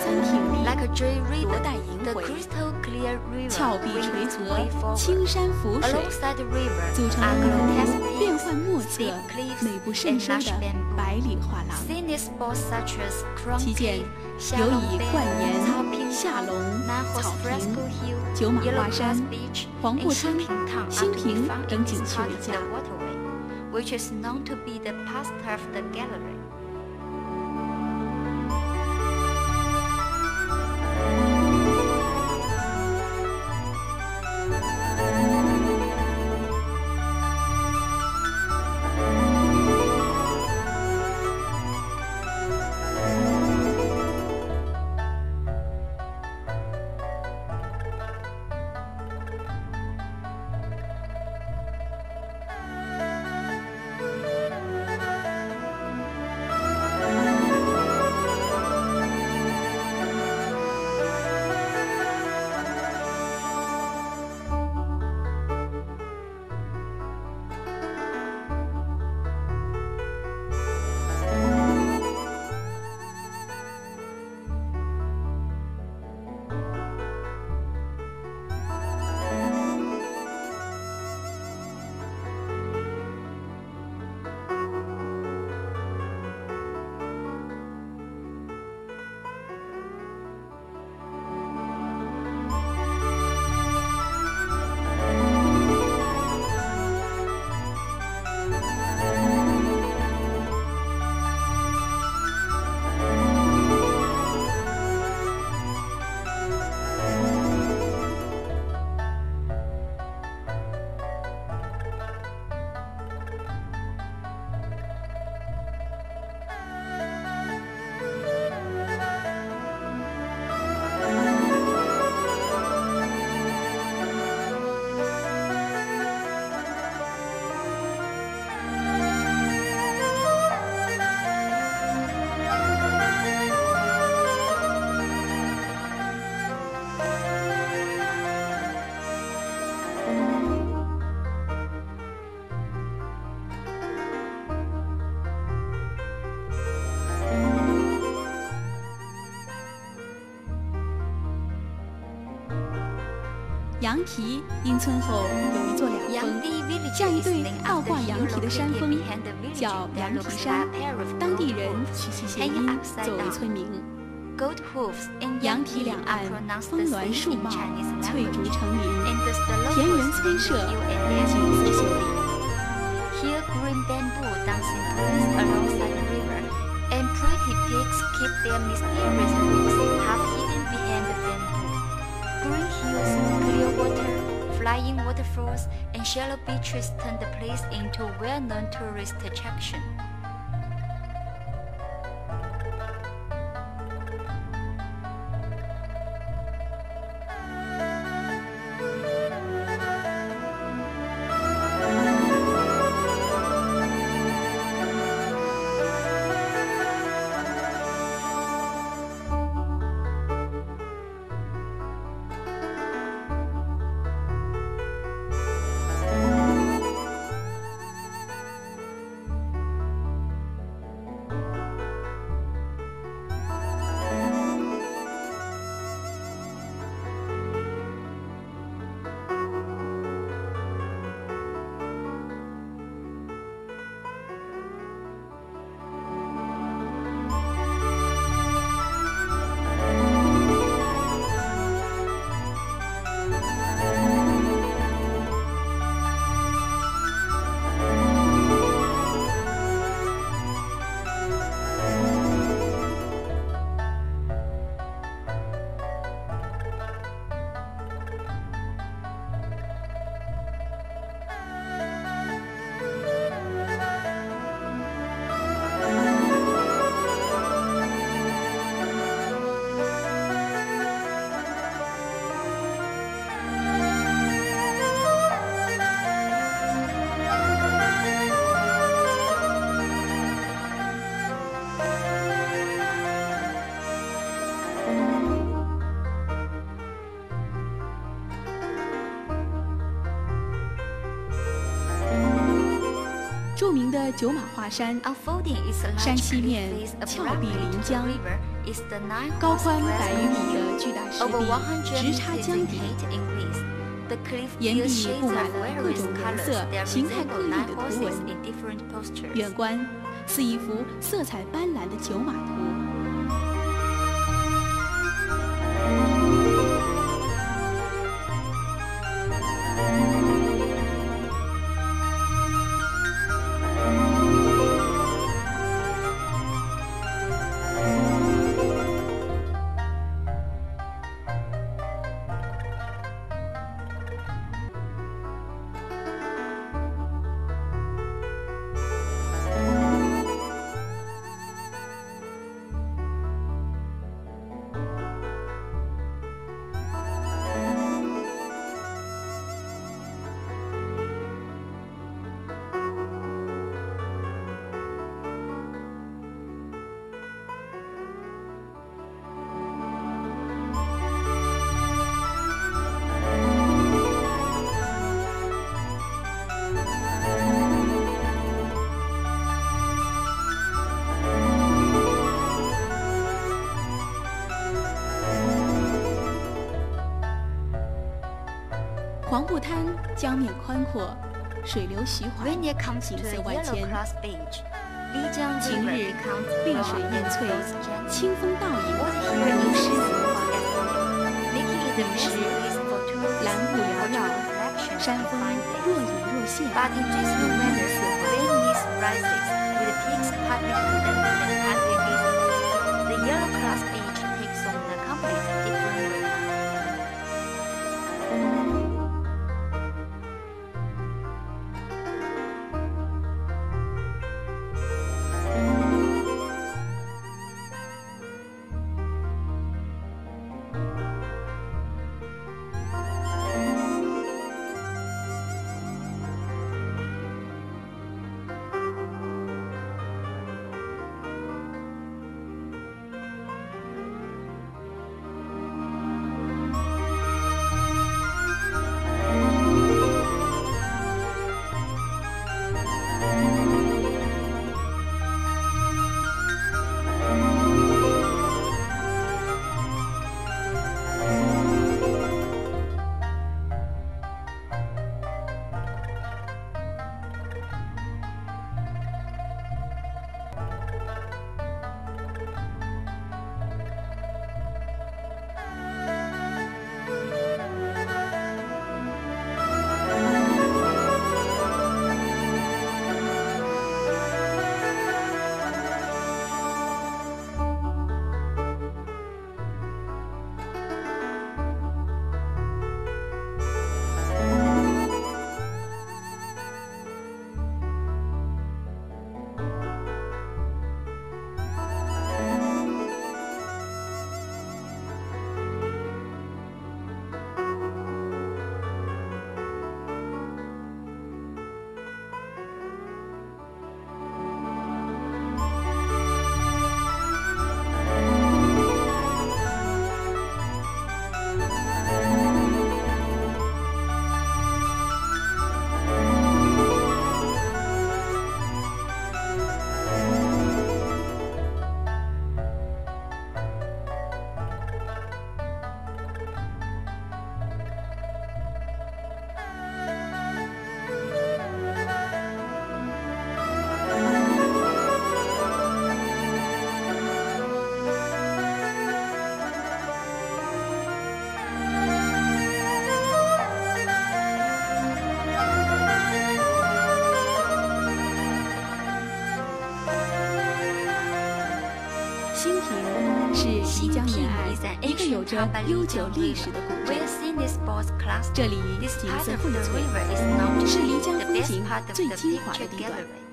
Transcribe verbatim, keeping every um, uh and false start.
帆挺立， like a jewel 罗 ribbon, 带银 the 回， crystal clear river 峭壁垂 wings 河 way，forward. 青山浮水， Alongside the river 组成 are 了一幅 grotesque 变 peaks, 幻莫测、 steep cliffs, 美不胜 and 收 lush 的 bamboo. 百里画廊。 Scenic spots such as Crown 其间 Cave, 有 Shallow 以 Bay, 冠岩、 Topping 下 Town, 龙、 Nahos 草坪、 Fresco Hill, 九马 Yellow 花山、 Cross Beach, 黄 and 浦滩、 Shipping Town 新 are to be 坪 found 等 in 景 this 区 part 为 of 佳。 the waterway, which is known to be the past of the gallery. 《羊蹄》因村后有一座两峰，这样一对倒挂羊蹄的山峰叫羊蹄山，当地人取其谐音作为村名。羊蹄两岸峰峦树茂，翠竹成林，田园村舍，景色秀丽。 Here green bamboo dancing twins alongside the river, and pretty pigs keep their mysterious roots half hidden behind the bamboo. Green hills, clear water, flying waterfalls, and shallow beaches turn the place into a well-known tourist attraction. 著名的九马画山，山西面峭壁临江， 高宽百余米的巨大石壁直插江底，岩壁布满了各种颜色、形态各异的图文，远观似一幅色彩斑斓的九马图。黄布滩江面宽阔，水流徐缓，景色万千。晴日绿水映翠，清风倒影，如诗如画。彼时蓝雾缭绕，山峰若隐若现，如梦似新平是漓江沿岸一个有着悠久历史的古镇，这里景色荟萃，是漓江风景最精华的地段。